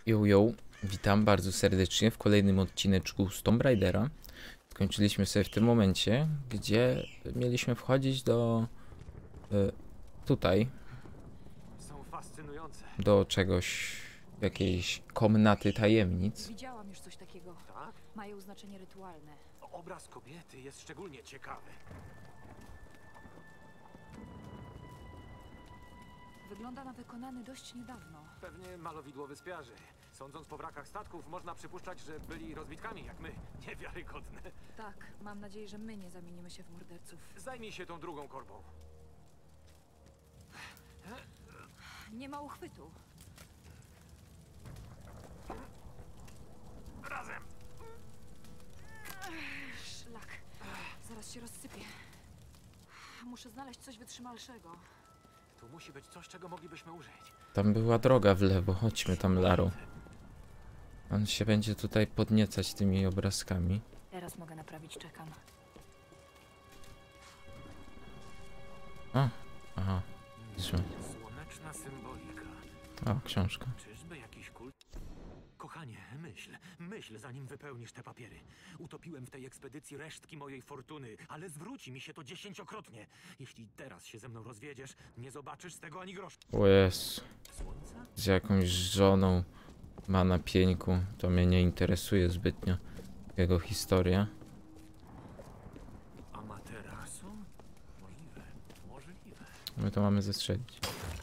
Yo, witam bardzo serdecznie w kolejnym odcineczku z Tomb Raidera. Skończyliśmy sobie w tym momencie, gdzie mieliśmy wchodzić do tutaj, Są fascynujące. do czegoś, jakiejś komnaty tajemnic. Widziałam już coś takiego. Tak? Mają znaczenie rytualne. Obraz kobiety jest szczególnie ciekawy. Wygląda na wykonany dość niedawno. Pewnie malowidło wyspiarzy. Sądząc po wrakach statków, można przypuszczać, że byli rozbitkami jak my. Niewiarygodne. Tak, mam nadzieję, że my nie zamienimy się w morderców. Zajmij się tą drugą korbą. Nie ma uchwytu. Razem! Szlak. Zaraz się rozsypie. Muszę znaleźć coś wytrzymalszego. Tu musi być coś, czego moglibyśmy użyć. Tam była droga w lewo, chodźmy tam, Laro. On się będzie tutaj podniecać tymi obrazkami. Teraz mogę naprawić, czekam. O, aha, zresztą. Słoneczna symbolika. O, książka. Czyżby jakiś kult? Kochanie, myśl, zanim wypełnisz te papiery. Utopiłem w tej ekspedycji resztki mojej fortuny, ale zwróci mi się to 10-krotnie. Jeśli teraz się ze mną rozwiedziesz, nie zobaczysz z tego ani grosza. O Jezu, Słońca? z jakąś żoną ma na pieńku, to mnie nie interesuje zbytnio, jego historia. Amaterasu? Możliwe. My to mamy zestrzelić.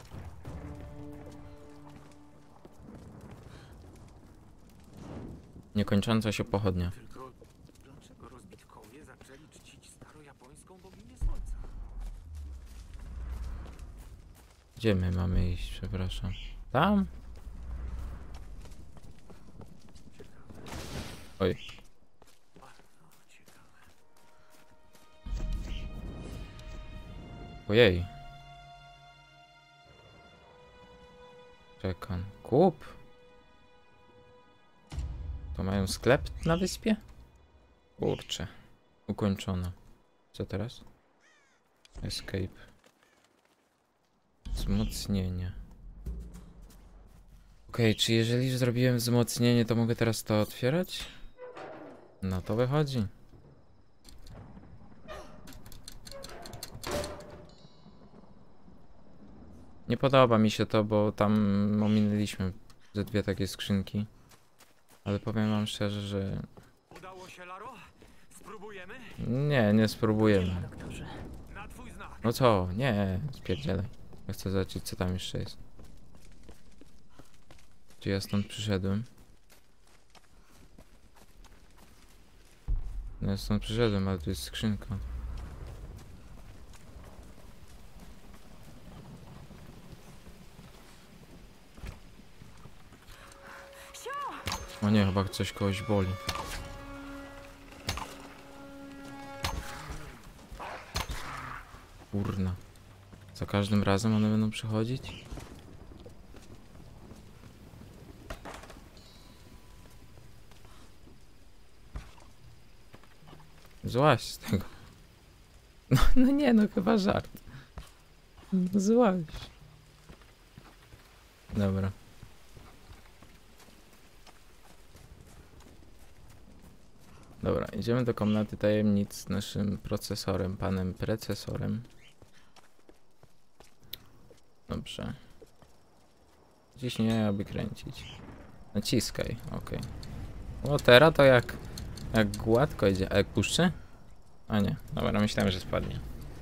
Niekończąca się pochodnia. Tylko dlaczego rozbitkowie zaczęli czcić starojapońską boginię słońca? Gdzie my mamy iść, przepraszam? Tam? Oj, Bardzo ciekawe. ojej. Czekam. Kup? To mają sklep na wyspie? Kurczę. Ukończono. Co teraz? Escape. Wzmocnienie. Okej, czy jeżeli zrobiłem wzmocnienie, to mogę teraz to otwierać? No to wychodzi. Nie podoba mi się to, bo tam ominęliśmy ze dwie takie skrzynki. Ale powiem wam szczerze, że Udało się, Laro? Spróbujemy? nie spróbujemy. Doktorze. Na twój znak. No co? Nie, spierdzielaj. Ja chcę zobaczyć, co tam jeszcze jest. Czy ja stąd przyszedłem? No ja stąd przyszedłem, ale tu jest skrzynka. O nie, chyba coś kogoś boli. Kurna. Za każdym razem one będą przychodzić? Złaź z tego. No nie, no chyba żart. No złaź. Dobra. Dobra, idziemy do komnaty tajemnic z naszym procesorem, panem precesorem. Dobrze. Ciśnij, aby kręcić. Naciskaj, okej. O, teraz to jak gładko idzie. A jak puszczę? A nie, dobra, myślałem, że spadnie.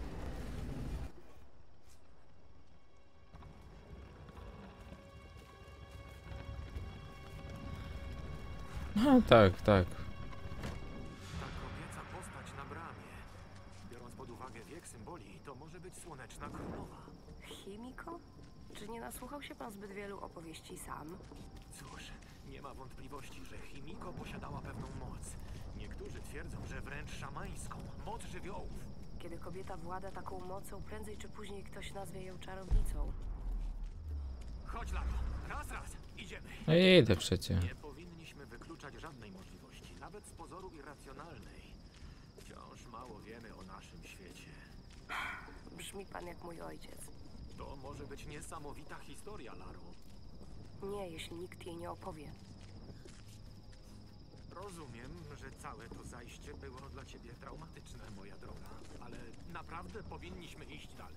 No tak. Ta kobieca postać na bramie. Biorąc pod uwagę wiek symboli, to może być słoneczna królowa. Chimiko? Czy nie nasłuchał się pan zbyt wielu opowieści sam? Cóż, nie ma wątpliwości, że Chimiko posiadała pewną moc. Niektórzy twierdzą, że wręcz szamańską, moc żywiołów. Kiedy kobieta włada taką mocą, prędzej czy później ktoś nazwie ją czarownicą. Chodź, Laro. Raz, idziemy. No i idę przecie. Nie powinniśmy wykluczać żadnej możliwości, nawet z pozoru irracjonalnej. Wciąż mało wiemy o naszym świecie. Brzmi pan jak mój ojciec. To może być niesamowita historia, Laro. Nie, jeśli nikt jej nie opowie. Rozumiem, że całe to zajście było dla ciebie traumatyczne, moja droga. Ale naprawdę powinniśmy iść dalej.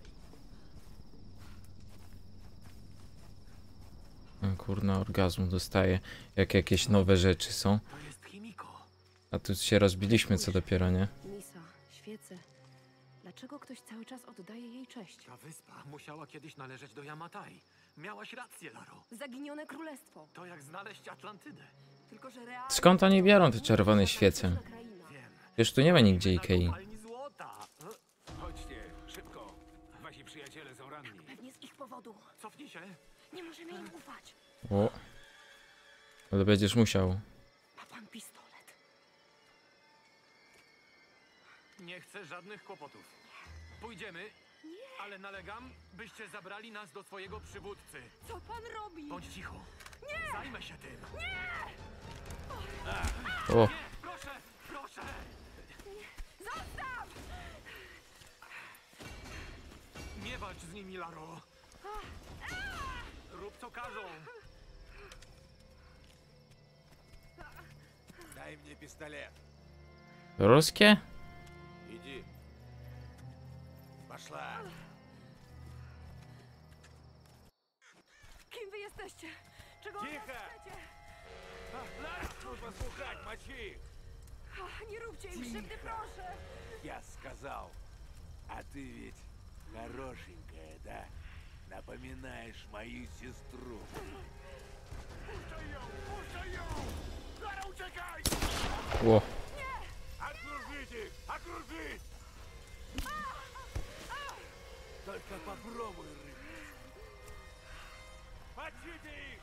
Kurna, orgazmu dostaję, jak jakieś nowe rzeczy są. To jest Himiko. A tu się rozbiliśmy, co dopiero, nie? Misa, świece. Dlaczego ktoś cały czas oddaje jej cześć? Ta wyspa musiała kiedyś należeć do Yamatai. Miałaś rację, Laro. Zaginione królestwo. To jak znaleźć Atlantydę. Tylko, że realnie... Skąd oni biorą te czerwone świece? Kraina. Wiem. Już tu nie ma nigdzie Na Ikei. kopalni złota. Chodźcie, szybko. Wasi przyjaciele są ranni. Pewnie z ich powodu. Cofnij się. Nie możemy im ufać. O. Ale będziesz musiał. Ma pan pistolet. Nie chcę żadnych kłopotów. Pójdziemy, ale nalegam, byście zabrali nas do swojego przywódcy. Co pan robi? Bądź cicho. Nie! Zajmę się tym. O. Proszę, proszę! Zostaw! Nie walcz z nimi, Laro. Rób co każą. Дай мне пистолет. Ruskie? Иди. Пошла. Kim wy jesteście? Czego od nas Cicho! chcecie? Ну послухать, мочи их. Nie róbcie im krzywdy, proszę! Я сказал. А ты ведь хорошенькая, да? Напоминаешь мою сестру. Пушай ее! Пушай ее! Лара, uciekaj! Ło. Окружить их! Окружить! Только попробуй рыбать. Мочите их!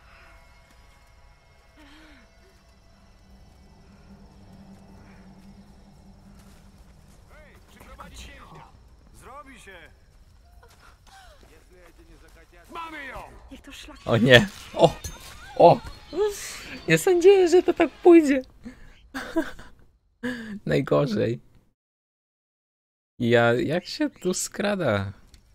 Эй, przyprowadzić więźnia! Zrobi się! Jeśli эти nie захотят... Mamy ją! Niech to szlak. O nie. O. O. Nie sądziłem, że to tak pójdzie. Najgorzej. Jak się tu skrada?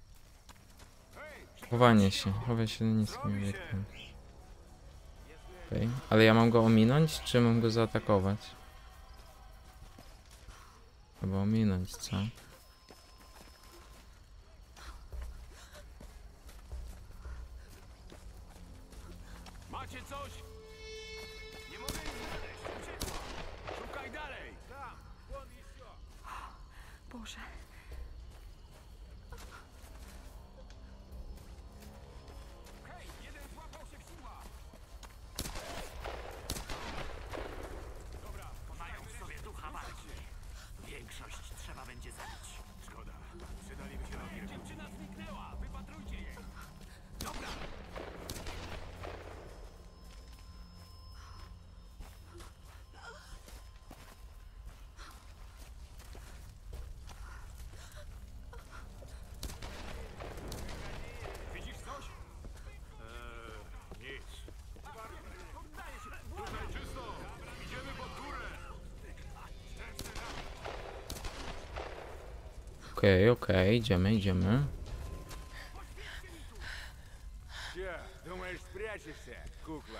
Chowanie się. Chowaj się niskim wiekiem. Okej. Ale ja mam go ominąć, czy mam go zaatakować? Chyba ominąć, co? Macie coś? Nie mogę ich znaleźć. Uciekła. Szukaj dalej. Tam. Won jeszcze. Boże. Hej, jeden złapał się w sidła. Dobra, Mają w sobie ducha walki. Większość trzeba będzie zabić. szkoda. Przydaliby się rogi. Dziewczyna zniknęła. Wypatrujcie jej. Dobra. Widzisz coś? Nic. Poddaję się. Tutaj czysto. Idziemy pod górę. Okej, idziemy. Че, думаешь, спрячешься, кукла?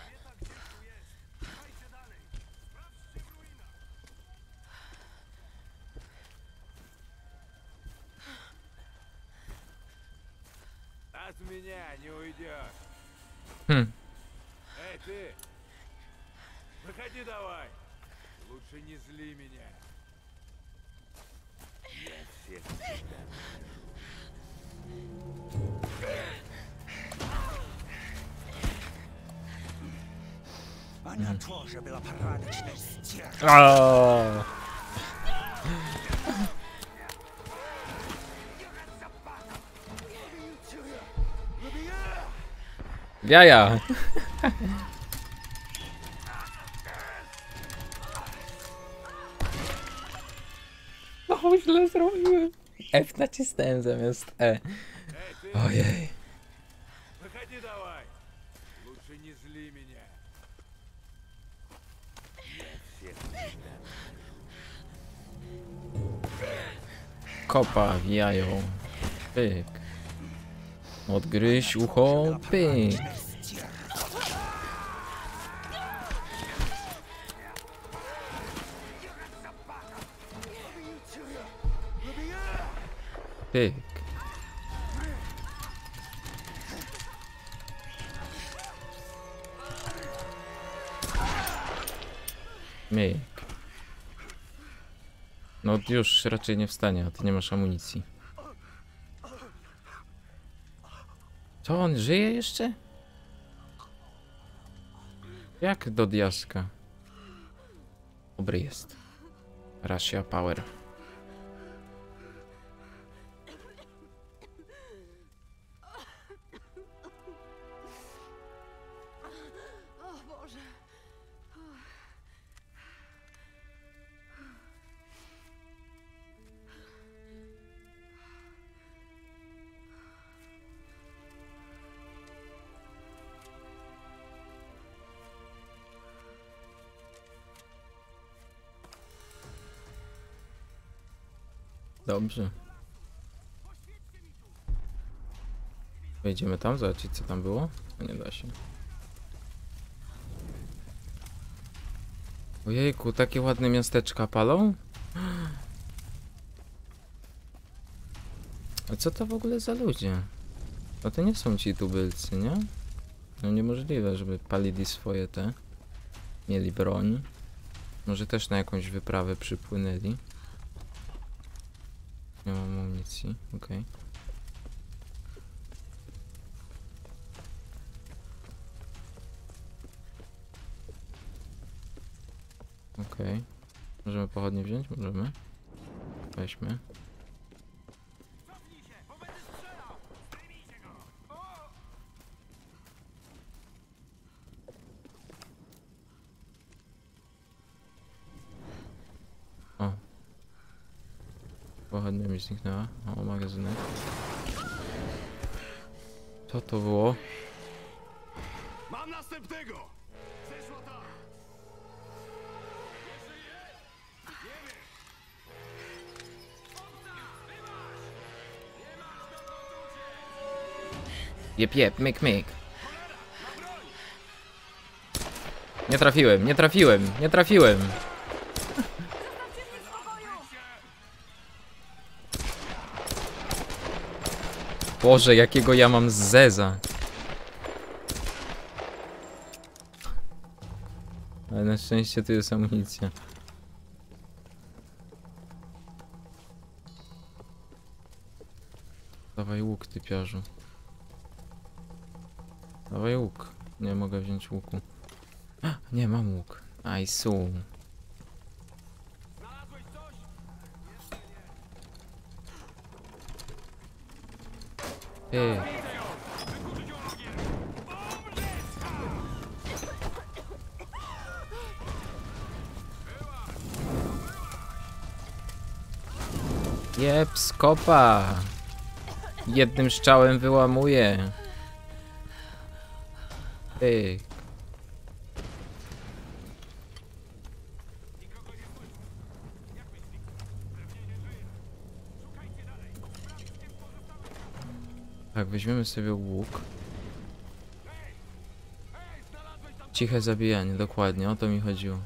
От меня не уйдешь. Хм. Эй, ты! Выходи давай! Лучше не зли меня. Я всех тебя. Она тоже была порядочной стервой. O! Jaja! O, źle zrobiłem. F nacisnąłem zamiast E. Эй, ты! Ojej. Выходи давай! Лучше не зли меня. Я всех тебя. Kopa w jajo. Pyk. Odgryź ucho. Pyk. Стерва. Pyk. Myk. No już raczej nie wstanie, a ty nie masz amunicji. Co, on żyje jeszcze? Jak do diaska? Dobry jest. Russia Power. O Boże. Dobrze. Wejdziemy tam, zobaczyć co tam było. No nie da się. Ojejku, takie ładne miasteczka palą? A co to w ogóle za ludzie? No to nie są ci tubylcy, nie? No niemożliwe, żeby palili swoje te. Mieli broń. Może też na jakąś wyprawę przypłynęli. Nie mam amunicji, okej. Okej. Możemy pochodnie wziąć? Możemy. Weźmy. O. Pochodnia mi zniknęła. O, magazynek. Co to było? Mam następnego! Zeszła ta! Jep, jep, myk, myk. Nie trafiłem, nie trafiłem, nie trafiłem. Boże, jakiego ja mam zeza. Ale na szczęście tu jest amunicja. Dawaj łuk, typiarzu. Dawaj łuk. Nie mogę wziąć łuku. Nie, mam łuk. Ajsu. Ty. Jep, skopa. Jednym strzałem wyłamuje. Ty. Tak, weźmiemy sobie łuk. Ciche zabijanie, dokładnie, o to mi chodziło.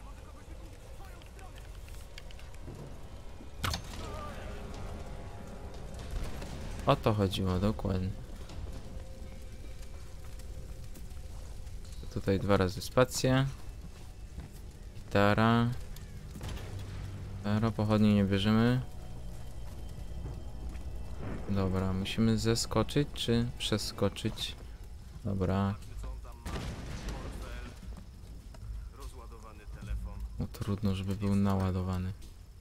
O to chodziło, dokładnie. Tutaj 2 razy spację. Gitara. Gitara, pochodni nie bierzemy. Dobra, musimy zeskoczyć czy przeskoczyć? Dobra. Rozładowany telefon. No trudno, żeby był naładowany.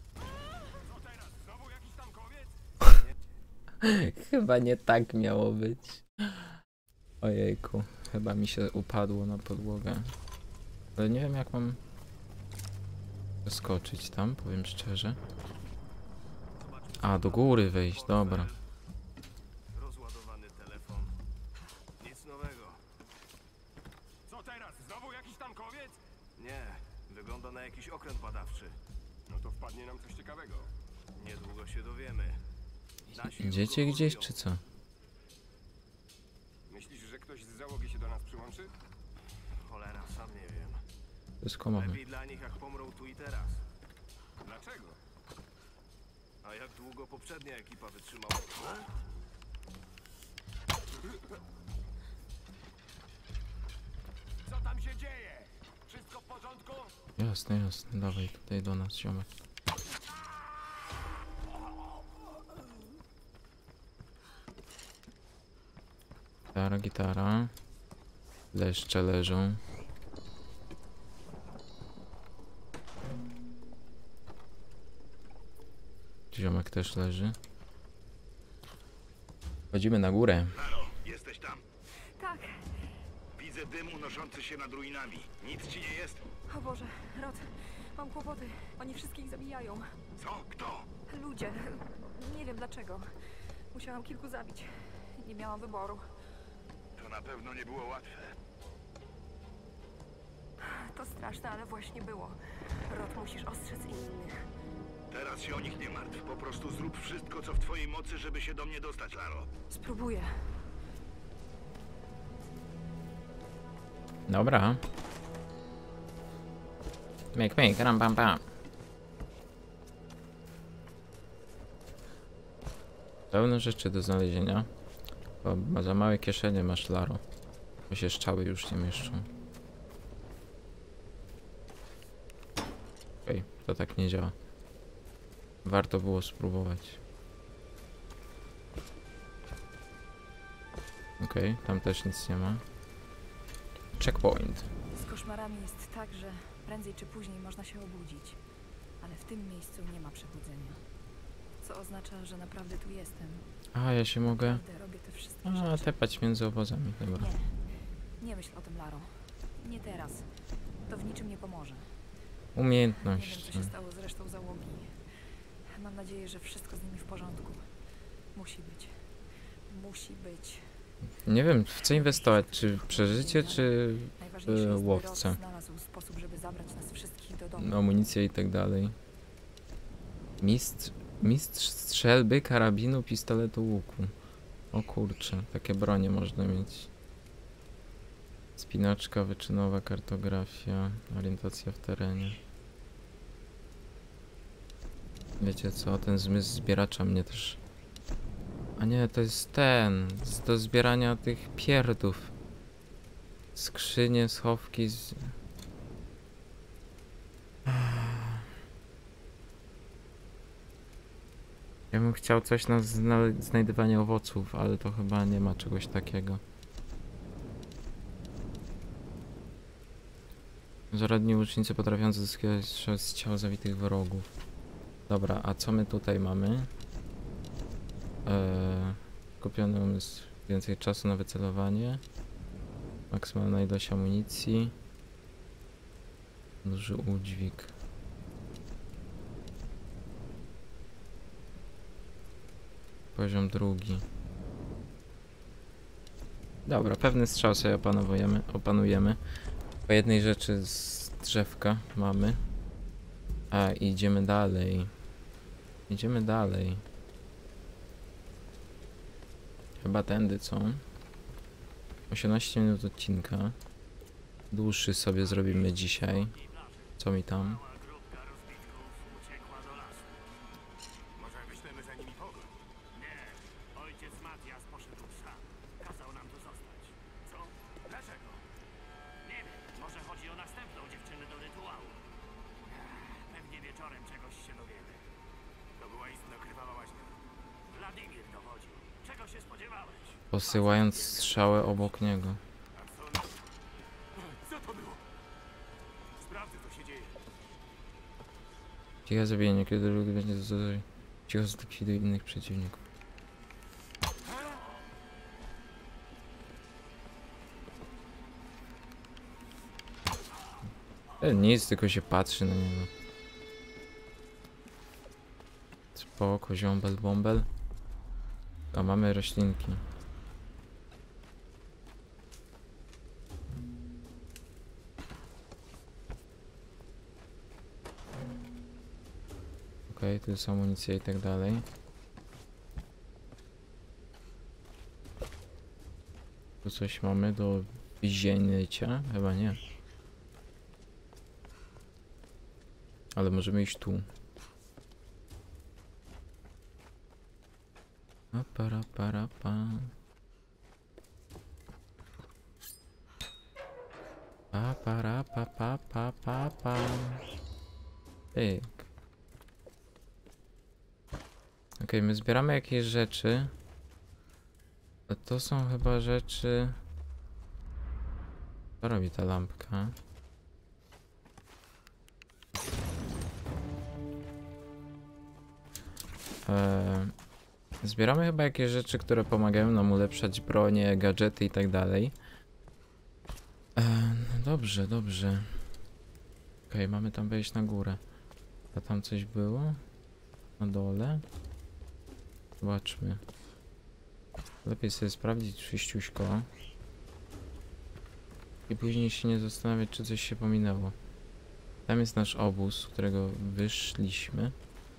Chyba nie tak miało być. Ojejku, chyba mi się upadło na podłogę. Ale nie wiem jak mam zeskoczyć tam, powiem szczerze. A, do góry wejść, dobra. Rozładowany telefon. Nic nowego. Co teraz? Znowu jakiś tankowiec? Nie, wygląda na jakiś okręt badawczy. No to wpadnie nam coś ciekawego. Niedługo się dowiemy. Nasi Idziecie go gdzieś hodują. czy co? Myślisz, że ktoś z załogi się do nas przyłączy? Cholera, sam nie wiem. Wszystko mamy. Lepiej dla nich, jak pomrą tu i teraz. Dlaczego? A jak długo poprzednia ekipa wytrzymała? Co tam się dzieje? Wszystko w porządku? Jasne, jasne. Dawaj tutaj do nas, ziomek. Gitara, gitara. Leszcze leżą. Ziomek też leży. Chodzimy na górę. Laro, jesteś tam? Tak. Widzę dym unoszący się nad ruinami. Nic ci nie jest? O Boże, Rod, mam kłopoty. Oni wszystkich zabijają. Co? Kto? Ludzie. Nie wiem dlaczego. Musiałam kilku zabić. Nie miałam wyboru. To na pewno nie było łatwe. To straszne, ale właśnie było. Rod, musisz ostrzec innych. Teraz się o nich nie martw. Po prostu zrób wszystko, co w twojej mocy, żeby się do mnie dostać, Laro. Spróbuję. Dobra. Myk, myk, ram, pam, pam. Pełno rzeczy do znalezienia. Bo za małe kieszenie masz, Laro. Bo się strzały już nie mieszczą. Okej, to tak nie działa. Warto było spróbować. Okej, tam też nic nie ma. Checkpoint. Z koszmarami jest tak, że prędzej czy później można się obudzić. Ale w tym miejscu nie ma przebudzenia. Co oznacza, że naprawdę tu jestem. A, ja się mogę... Naprawdę robię te wszystkie A, rzeczy. tepać między obozami, dobra. Nie myśl o tym, Laro. Nie teraz. To w niczym nie pomoże. Nie wiem, Umiejętność. co się stało z resztą załogi. Mam nadzieję, że wszystko z nimi w porządku. Musi być. Musi być. Nie wiem, w co inwestować, czy w przeżycie, czy Najważniejsze jest, by łowcę. Rod znalazł sposób, żeby zabrać nas wszystkich do domu. amunicję i tak dalej. Mistrz strzelby, karabinu, pistoletu, łuku. O kurczę, takie bronie można mieć. Spinaczka wyczynowa, kartografia, orientacja w terenie. Wiecie co, ten zmysł zbieracza mnie też... A nie, to jest ten, do zbierania tych pierdów. Skrzynie, schowki z... Ja bym chciał coś na znajdywanie owoców, ale to chyba nie ma czegoś takiego. Zaradni łucznicy potrafiący zyskiwać z ciał zawitych wrogów. Dobra, a co my tutaj mamy? Kupiony umysł, więcej czasu na wycelowanie. Maksymalna ilość amunicji. Duży udźwig. Poziom drugi. Dobra, pewny strzał sobie opanujemy. Po jednej rzeczy z drzewka mamy. A, idziemy dalej. Idziemy dalej. Chyba tędy, co? 18 minut odcinka. Dłuższy sobie zrobimy dzisiaj. Co mi tam? Może wyślemy za nimi pogoń? Nie, ojciec Matias poszedł sam. Kazał nam tu zostać. Co? Dlaczego? Nie wiem, może chodzi o następną dziewczynę do rytuału. Pewnie wieczorem czegoś się dowiemy. To była istna krwawa łaźnia. Wladimir dowodził. Czego się spodziewałeś? Posyłając strzałę obok niego. A co to było? Sprawdzę, co się dzieje. Ciche zabijanie, kiedy drugi będzie dozory. Cicho zlikwiduje innych przeciwników. Nic, tylko się patrzy na niego. Spoko, ziombel, bąbel. A mamy roślinki. Okej, tu jest amunicja i tak dalej. Tu coś mamy do wzięcia? Chyba nie. Ale możemy iść tu. Pa, para, para, pa. Pa, para, pa, pa, pa, pa, pa. Pyk. Okej, my zbieramy jakieś rzeczy. A to są chyba rzeczy... Co robi ta lampka? Zbieramy chyba jakieś rzeczy, które pomagają nam ulepszać bronię, gadżety i tak dalej. No dobrze, dobrze. Okej, mamy tam wejść na górę. A tam coś było? Na dole? Zobaczmy. Lepiej sobie sprawdzić czyściuśko. I później się nie zastanawiać, czy coś się pominęło. Tam jest nasz obóz, z którego wyszliśmy.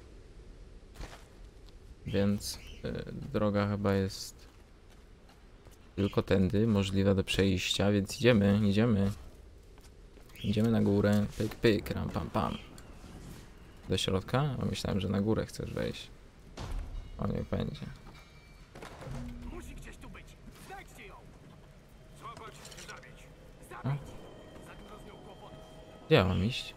Więc droga chyba jest tylko tędy, możliwa do przejścia, więc idziemy, idziemy. Idziemy na górę, pyk, pyk, ram, pam, pam. Do środka? A myślałem, że na górę chcesz wejść. O, niech będzie. Musi gdzieś tu być. Znajdźcie ją. Złapać, zabić. O. Za dużo z nią kłopotów. Gdzie ja mam iść?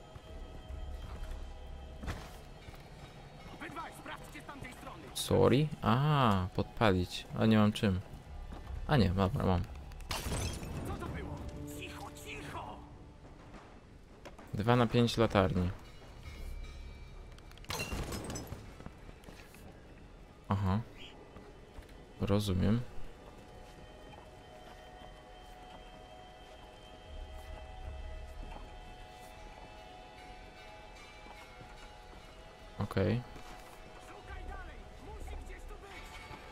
Obydwaj, sprawdźcie z tamtej strony. Sorry? A, podpalić. A nie mam czym. A nie, dobra, mam. Co to było? Cicho, cicho! 2 na 5 latarni. Aha. Rozumiem. Okej. Szukaj dalej! Musi gdzieś tu być!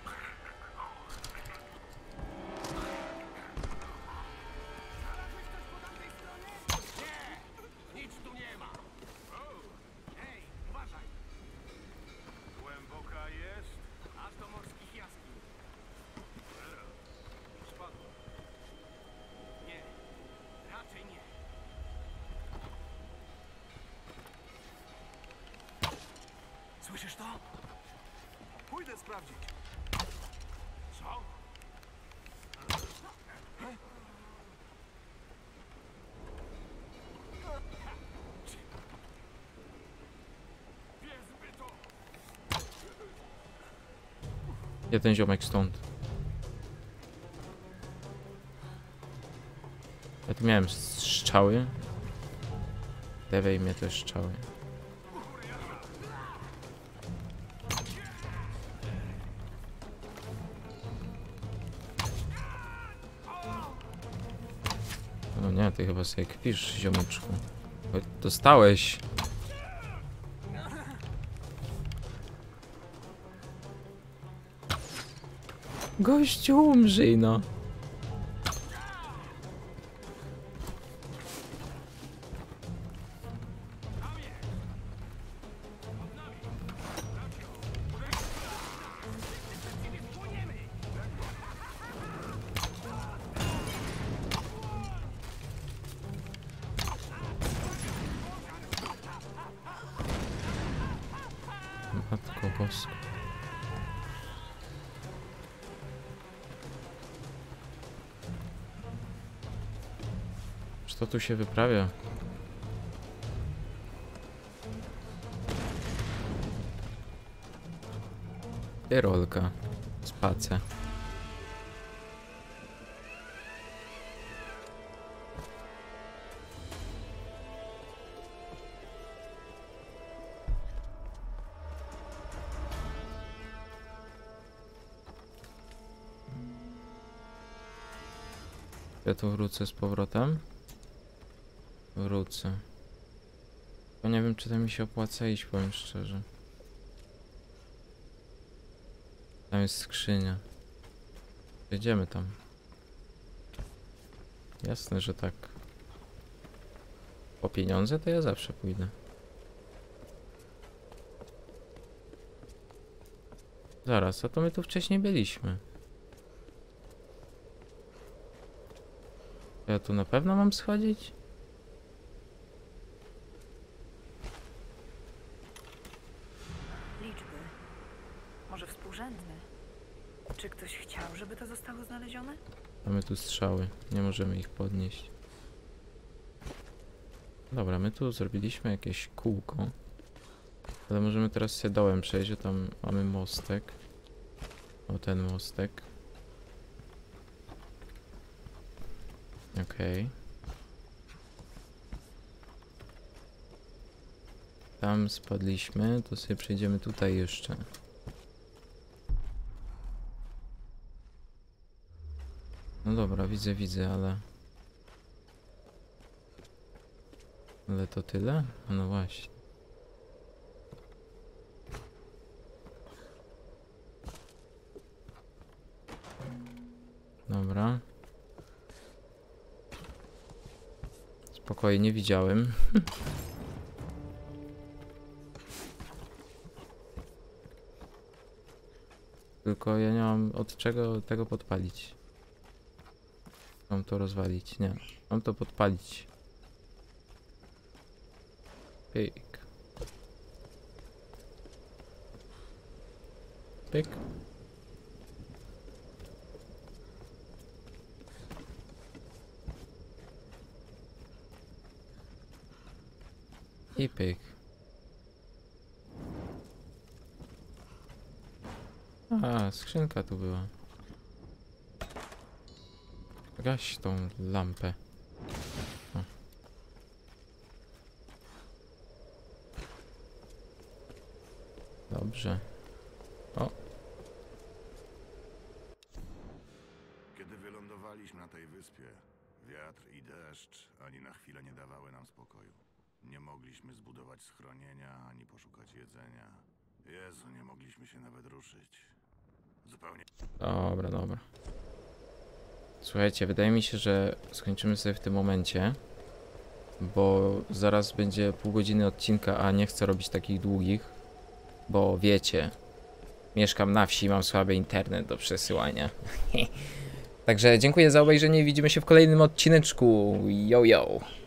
Znalazłeś coś po tamtej stronie? Nie! Nic tu nie ma! Hej, uważaj! Głęboka jest? Aż do morskich jaskiń. Spadło. Nie, raczej nie. Słyszysz to? Pójdę sprawdzić. Co? Wezmę to! Jeden ziomek stąd. Ja tu miałem strzały. Lewej mnie też strzały. No nie, ty chyba sobie kpisz, ziomeczku. Dostałeś. Gościu, umrzyj no. Matko boska. Co tu się wyprawia? Rolka. Space. Ja tu wrócę z powrotem. Wrócę. Bo nie wiem, czy to mi się opłaca iść, powiem szczerze. Tam jest skrzynia. Jedziemy tam. Jasne, że tak. Po pieniądze to ja zawsze pójdę. Zaraz, a to my tu wcześniej byliśmy. Ja tu na pewno mam schodzić? Liczby. Może współrzędne. tu strzały. Nie możemy ich podnieść. Dobra, my tu zrobiliśmy jakieś kółko. Ale możemy teraz się dołem przejść, że tam mamy mostek. O, ten mostek. Okej. Tam spadliśmy, to sobie przejdziemy tutaj jeszcze. No dobra, widzę, ale... Ale to tyle? No właśnie. Dobra. Spokojnie, widziałem. Tylko ja nie mam od czego tego podpalić. Mam to rozwalić, nie. Mam to podpalić. Pyk. Pyk. I pyk. A, skrzynka tu była. Gaś tą lampę. O. Dobrze. O. Kiedy wylądowaliśmy na tej wyspie, wiatr i deszcz ani na chwilę nie dawały nam spokoju. Nie mogliśmy zbudować schronienia, ani poszukać jedzenia. Jezu, nie mogliśmy się nawet ruszyć. Zupełnie. Dobra. Słuchajcie, wydaje mi się, że skończymy sobie w tym momencie. Bo zaraz będzie pół godziny odcinka, a nie chcę robić takich długich. Bo wiecie, mieszkam na wsi, mam słaby internet do przesyłania. Także dziękuję za obejrzenie i widzimy się w kolejnym odcineczku. Yo.